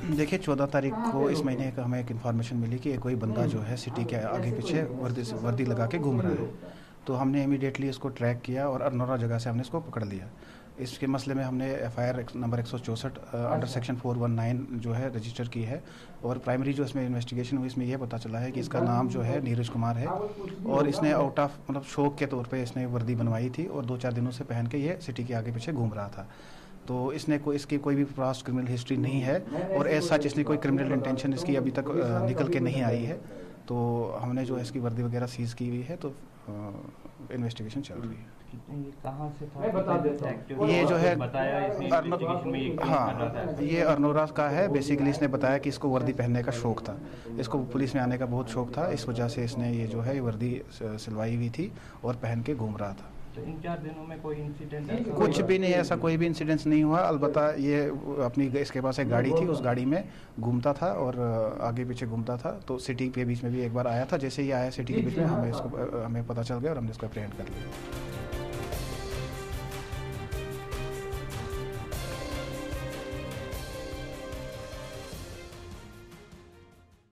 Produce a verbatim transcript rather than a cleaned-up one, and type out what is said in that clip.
देखिए, चौदह तारीख को इस महीने का हमें एक इन्फॉर्मेशन मिली कि कोई बंदा जो है सिटी के आगे पीछे वर्दी से वर्दी लगा के घूम रहा है। तो हमने इमीडिएटली इसको ट्रैक किया और अरनोरा जगह से हमने इसको पकड़ लिया। इसके मसले में हमने एफ आई आर नंबर एक सौ चौंसठ अंडर सेक्शन चार सौ उन्नीस जो है रजिस्टर की है। और प्राइमरी जो इसमें इन्वेस्टिगेशन हुई, इसमें यह पता चला है कि इसका नाम जो है नीरज कुमार है और इसने आउट ऑफ मतलब शौक के तौर पे इसने वर्दी बनवाई थी और दो चार दिनों से पहन के ये सिटी के आगे पीछे घूम रहा था। तो इसने कोई इसकी कोई भी पास्ट क्रिमिनल हिस्ट्री नहीं है और एज सच इसने कोई क्रिमिनल इंटेंशन इसकी अभी तक अ, निकल के नहीं आई है। तो हमने जो है इसकी वर्दी वगैरह सीज की हुई है, तो इन्वेस्टिगेशन चल रही है। ये कहाँ से था? मैं बता देता हूँ। ये जो है बताया इसने इन्वेस्टिगेशन में ये क्यों कर रहा था? हाँ, ये अरनोरा का है। बेसिकली इसने बताया कि इसको वर्दी पहनने का शौक था, इसको पुलिस में आने का बहुत शौक था, इस वजह से इसने ये जो है ये वर्दी सिलवाई हुई थी और पहन के घूम रहा था। तो इन चार दिनों में कोई इंसिडेंट कुछ भी नहीं, ऐसा कोई भी इंसिडेंस नहीं हुआ। अलबत्ता ये अपनी इसके पास एक गाड़ी थी, उस गाड़ी में घूमता था और आगे पीछे घूमता था। तो सिटी के बीच में भी एक बार आया था, जैसे ही आया सिटी के बीच में हमें इसको हमें पता चल गया और हमने इसको अप्रहेंड कर लिया।